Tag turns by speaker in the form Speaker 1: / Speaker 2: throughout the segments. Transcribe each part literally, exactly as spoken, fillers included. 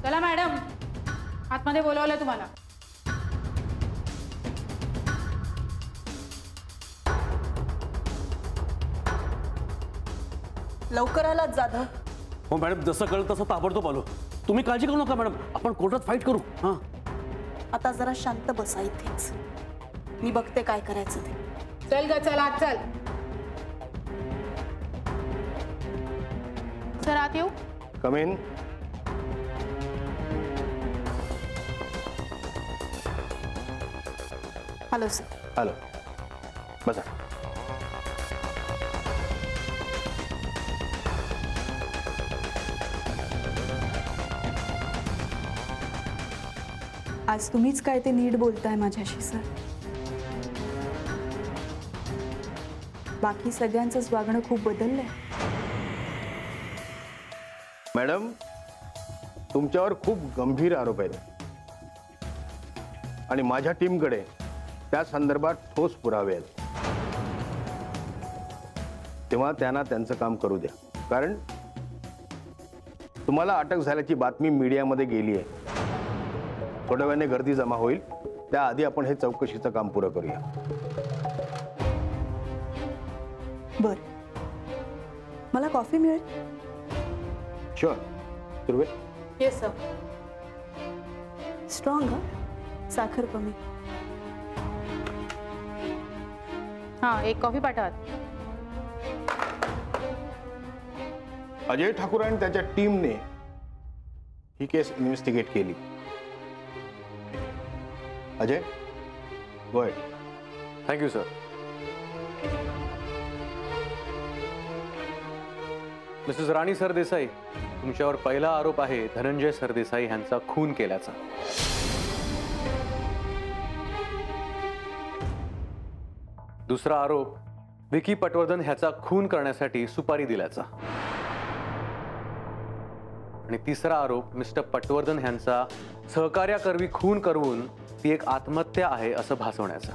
Speaker 1: चला मॅडम, आतमध्ये बोलवलं तुम्हाला.
Speaker 2: लवकर आलात जाधव?
Speaker 3: हो मॅडम, जसं कळलं तसं ताबडतोब आलो. तुम्ही काळजी करू नका मॅडम, आपण कोर्टात फाईट करू. हां,
Speaker 2: आता जरा शांत बसा इथेच, मी बघते काय करायचं ते.
Speaker 1: चल ग, चल आत चल. सर आत येऊ?
Speaker 4: Come in.
Speaker 2: Hello sir.
Speaker 4: Hello, बसा.
Speaker 2: आज तुम्हीच काय ते नीट बोलताय माझ्याशी सर. बाकी सगळ्यांचंच वागणं खूप बदललंय.
Speaker 4: मॅडम, तुमच्यावर खूप गंभीर आरोप आहेत आणि माझ्या टीमकडे त्या संदर्भात ठोस पुरावे आहेत. तेव्हा त्यांना त्यांचं काम करू द्या, कारण तुम्हाला अटक झाल्याची बातमी मीडियामध्ये गेली आहे. थोड्या वेळाने गर्दी जमा होईल, त्याआधी आपण हे चौकशीचं काम पुरं करूया.
Speaker 2: बर, मला कॉफी मिळेल?
Speaker 4: शुअर. सुरुवे.
Speaker 1: Yes sir.
Speaker 2: स्ट्रॉंग हा, साखर कमी.
Speaker 1: हां, एक कॉफी पाठवा.
Speaker 4: अजय ठाकूर आणि त्याच्या टीमने ही केस इन्व्हेस्टिगेट केली. Ajay, go ahead.
Speaker 3: Thank you sir. Mrs Rani Sardesai, तुमच्यावर पहिला आरोप आहे धनंजय सरदेसाई यांचा खून केल्याचा. दुसरा आरोप विकी पटवर्धन ह्याचा खून करण्यासाठी सुपारी दिल्याचा. आणि तिसरा आरोप मिस्टर पटवर्धन यांचा सहकार्याकरवी खून करून ती एक आत्महत्या आहे असं भासवण्याचा.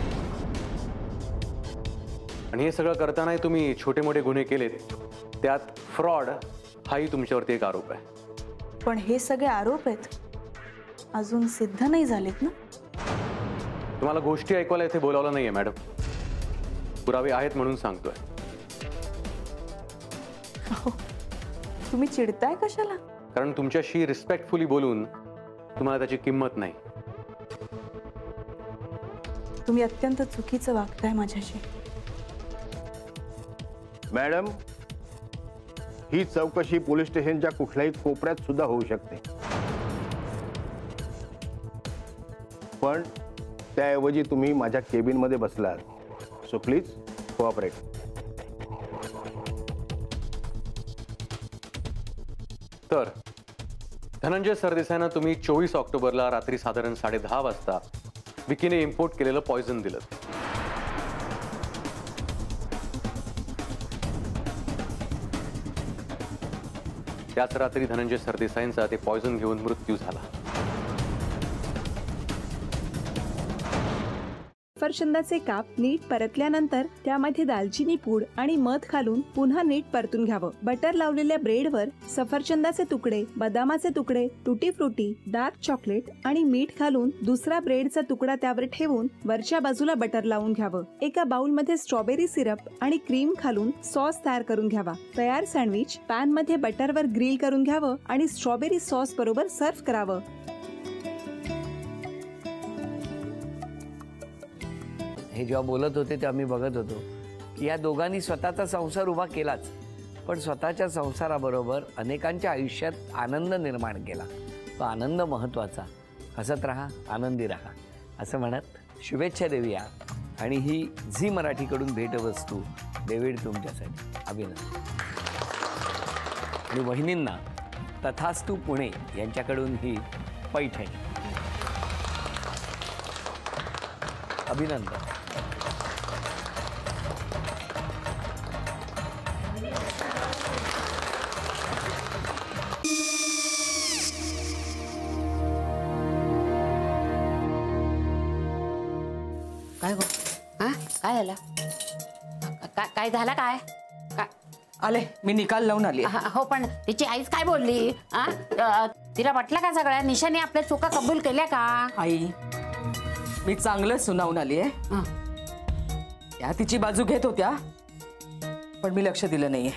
Speaker 3: आणि हे सगळं करताना तुम्ही छोटे मोठे गुन्हे केलेत, त्यात फ्रॉड हाही तुमच्यावरती एक आरोप आहे.
Speaker 2: पण हे सगळे आरोप आहेत, अजून सिद्ध नाही झालेत ना?
Speaker 3: तुम्हाला गोष्टी ऐकवायला इथे बोलावलं नाहीये मॅडम, पुरावे आहेत म्हणून सांगतोय.
Speaker 2: हो, तुम्ही चिडताय कशाला?
Speaker 3: कारण तुमच्याशी रिस्पेक्टफुली बोलून तुम्हाला त्याची किंमत नाही.
Speaker 2: तुम्ही अत्यंत चुकीचं वागताय माझ्याशी.
Speaker 4: मॅडम, ही चौकशी पोलीस स्टेशनच्या कुठल्याही कोपऱ्यात सुद्धा होऊ शकते, पण त्याऐवजी तुम्ही माझ्या केबिनमध्ये बसलात. So please cooperate.
Speaker 3: तर धनंजय सरदेसाईंना तुम्ही चोवीस ऑक्टोबरला रात्री साधारण साडे दहा वाजता विकीने इम्पोर्ट केलेलं पॉयझन दिलं. त्याच रात्री धनंजय सरदेसाईंचा ते पॉयझन घेऊन मृत्यू झाला.
Speaker 5: सफरचंदाचे काप नीट परतल्यानंतर त्यामध्ये दालचिनी पूड आणि मध घालून पुन्हा नीट परतून घ्यावं. बटर लावलेल्या ब्रेडवर सफरचंदाचे तुकडे, बदामाचे तुकडे, टुटी फ्रुटी, डार्क चॉकलेट आणि मीठ घालून दुसरा ब्रेडचा तुकडा त्यावर ठेवून वरच्या बाजूला बटर लावून घ्यावं. एका बाउलमध्ये स्ट्रॉबेरी सिरप आणि क्रीम घालून सॉस तयार करून घ्यावा. तयार सँडविच पॅन मध्ये बटरवर ग्रिल करून घ्यावं आणि स्ट्रॉबेरी सॉस बरोबर सर्व्ह करावं.
Speaker 6: हे जेव्हा बोलत होते तेव्हा मी बघत होतो की या दोघांनी स्वतःचा संसार उभा केलाच, पण स्वतःच्या संसाराबरोबर अनेकांच्या आयुष्यात आनंद निर्माण केला. तो आनंद महत्त्वाचा. हसत राहा, आनंदी राहा असं म्हणत शुभेच्छा देऊया. आणि ही झी मराठीकडून भेटवस्तू डेव्हिड तुमच्यासाठी. अभिनंदन. आणि वहिनींना तथास्तू पुणे यांच्याकडून ही पैठणी. अभिनंदन.
Speaker 7: काय गो? हा काय झालं? काय काय झालं? काय काय
Speaker 8: आले मी निकाल लावून आली.
Speaker 7: हो, पण तिची आईच काय बोलली? हा तिला वाटलं का सगळ्या निशाने आपल्या चुका कबूल केल्या का?
Speaker 8: आई मी चांगलंच सुनावून आली आहे.
Speaker 7: हं.
Speaker 8: त्या तिची बाजू घेत होत्या पण मी लक्ष दिलं नाहीये.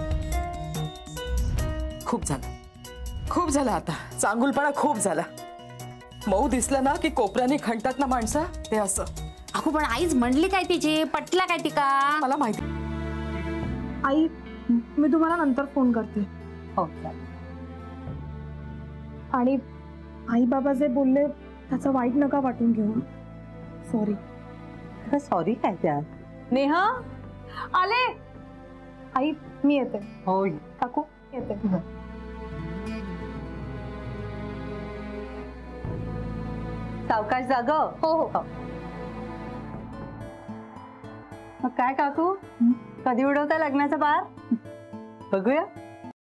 Speaker 8: खूप झालं खूप झालं आता. चांगुलपणा खूप झाला. मऊ दिसलं ना की कोपऱ्याने खणतात ना माणसं, ते असं.
Speaker 7: अगो पण आईच म्हणली काय तिची, पटला काय तिका?
Speaker 8: मला माहिती.
Speaker 9: आई मी तुम्हाला नंतर फोन करते.
Speaker 7: हो.
Speaker 9: आणि आई बाबा जे बोलले त्याचं वाईट नका वाटून घेऊ. सॉरी.
Speaker 10: सॉरी काय त्या?
Speaker 9: नेहा आले. आई मी येते.
Speaker 10: हो
Speaker 9: काकू येते.
Speaker 10: सावकाश जाग.
Speaker 9: हो हो.
Speaker 10: मग काय काकू, कधी उडवता लग्नाचा बार? बघूया.